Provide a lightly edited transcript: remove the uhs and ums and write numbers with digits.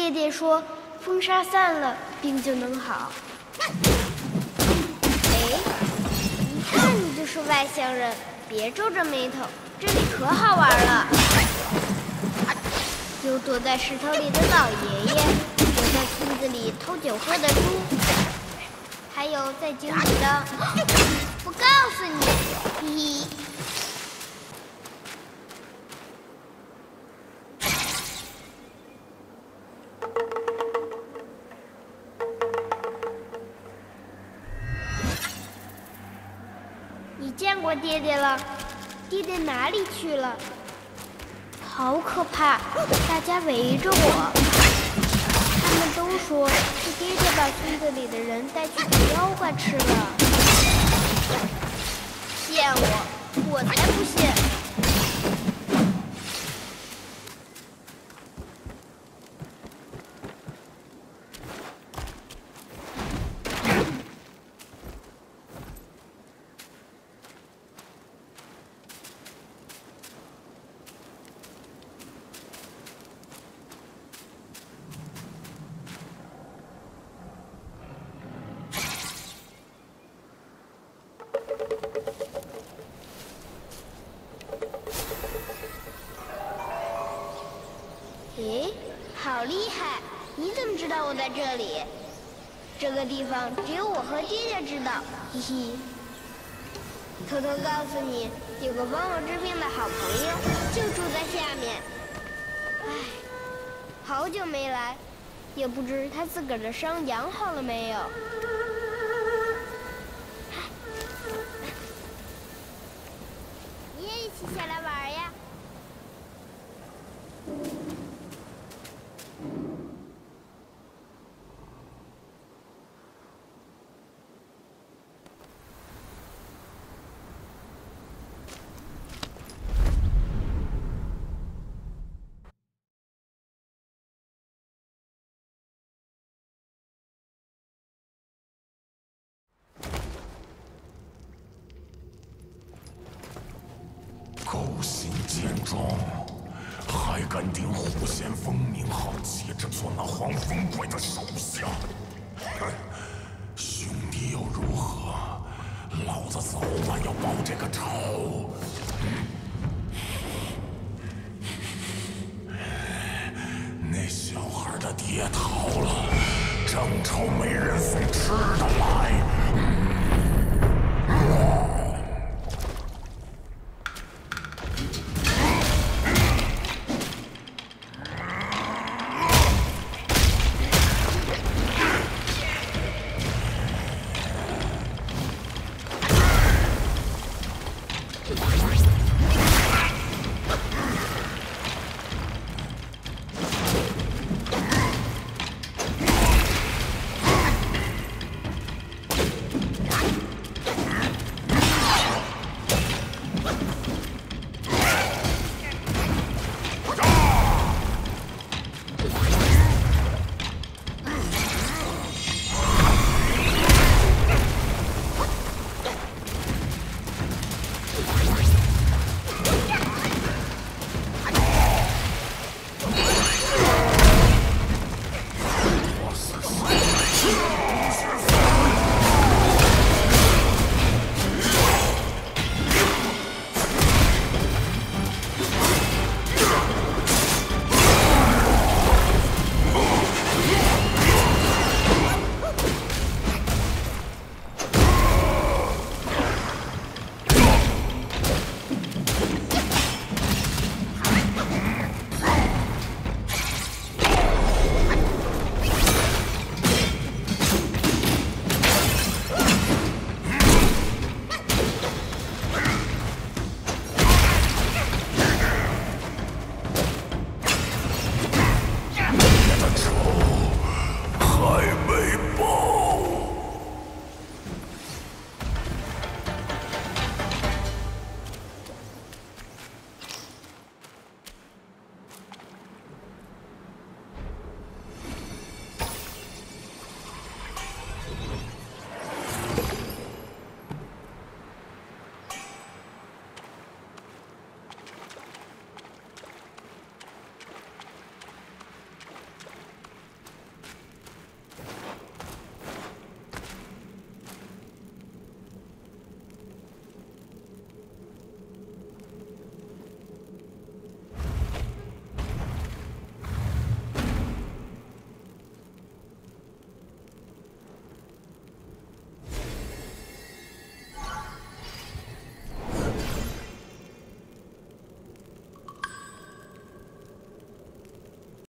爹爹说，风沙散了，病就能好。哎，一看你就是外乡人，别皱着眉头，这里可好玩了。有躲在石头里的老爷爷，有在村子里偷酒喝的猪，还有在井里的……不告诉你，嘿嘿。你见过爹爹了？爹爹哪里去了？好可怕！大家围着我，他们都说是爹爹把村子里的人带去给妖怪吃了。骗我！我才不信！咦，好厉害！你怎么知道我在这里？这个地方只有我和爹爹知道，嘿嘿。偷偷告诉你，有个帮我治病的好朋友，就住在下面。唉，好久没来，也不知他自个儿的伤养好了没有。你也一起下来玩呀？ 狗心奸状，还敢顶狐仙风名号，接着做那黄风怪的手下。兄弟又如何？老子早晚要报这个仇。那小孩的爹逃了，正愁没人送吃的来。